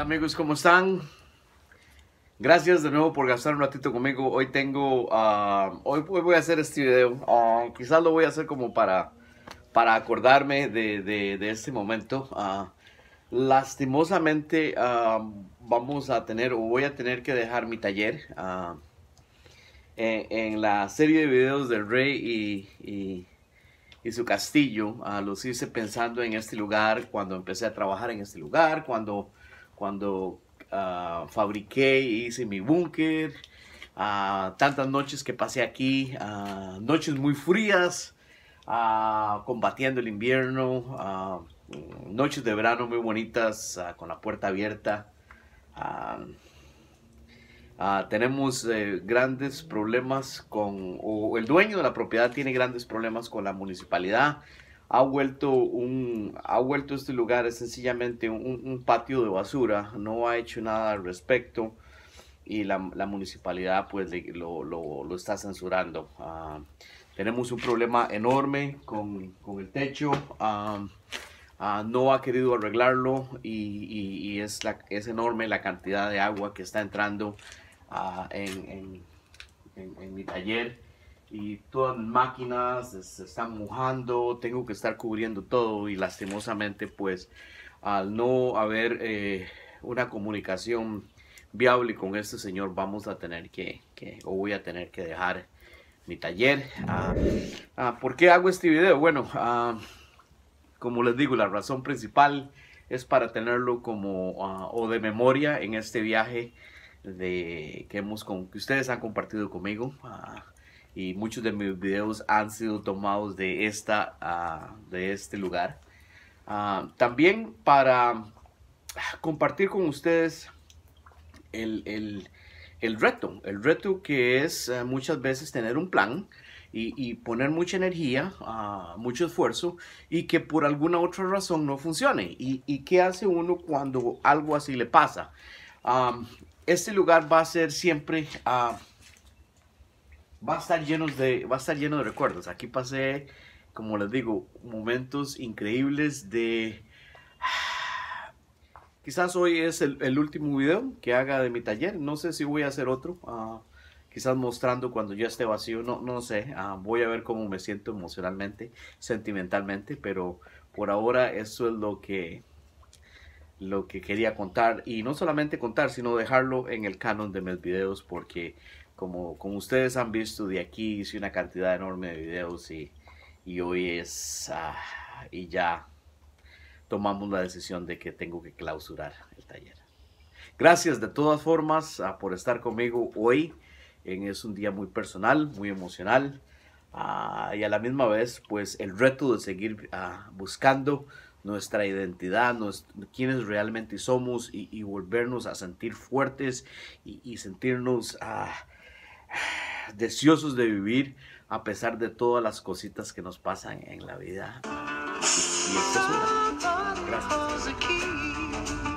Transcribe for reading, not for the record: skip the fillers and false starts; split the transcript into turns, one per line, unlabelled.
amigos, ¿cómo están? Gracias de nuevo por gastar un ratito conmigo. Hoy hoy voy a hacer este video. Quizás lo voy a hacer como para acordarme de este momento. Lastimosamente voy a tener que dejar mi taller. En la serie de videos del rey y su castillo, los hice pensando en este lugar cuando empecé a trabajar en este lugar, cuando fabriqué y hice mi búnker, tantas noches que pasé aquí, noches muy frías, combatiendo el invierno, noches de verano muy bonitas, con la puerta abierta. Tenemos grandes problemas o el dueño de la propiedad tiene grandes problemas con la municipalidad. Ha vuelto este lugar sencillamente un patio de basura. No ha hecho nada al respecto y la municipalidad pues lo está censurando. Tenemos un problema enorme con el techo. No ha querido arreglarlo y es enorme la cantidad de agua que está entrando en mi taller, y todas mis máquinas se están mojando. Tengo que estar cubriendo todo y lastimosamente pues al no haber una comunicación viable con este señor, vamos a tener voy a tener que dejar mi taller. ¿Por qué hago este video? Bueno, como les digo, la razón principal es para tenerlo como o de memoria en este viaje que ustedes han compartido conmigo, y muchos de mis videos han sido tomados de este lugar. También para compartir con ustedes el reto que es muchas veces tener un plan y poner mucha energía, mucho esfuerzo, y que por alguna otra razón no funcione. ¿Y qué hace uno cuando algo así le pasa? Este lugar va a ser siempre, va a estar lleno de recuerdos. Aquí pasé, como les digo, momentos increíbles quizás hoy es el último video que haga de mi taller. No sé si voy a hacer otro, quizás mostrando cuando ya esté vacío, no sé. Voy a ver cómo me siento emocionalmente, sentimentalmente, pero por ahora eso es lo que quería contar, y no solamente contar, sino dejarlo en el canon de mis videos, porque como ustedes han visto, de aquí hice una cantidad enorme de videos y hoy y ya tomamos la decisión de que tengo que clausurar el taller. Gracias de todas formas por estar conmigo hoy. Es un día muy personal, muy emocional, y a la misma vez pues el reto de seguir buscando nuestra identidad, quiénes realmente somos, y volvernos a sentir fuertes y sentirnos deseosos de vivir a pesar de todas las cositas que nos pasan en la vida. Y esta es una. Gracias.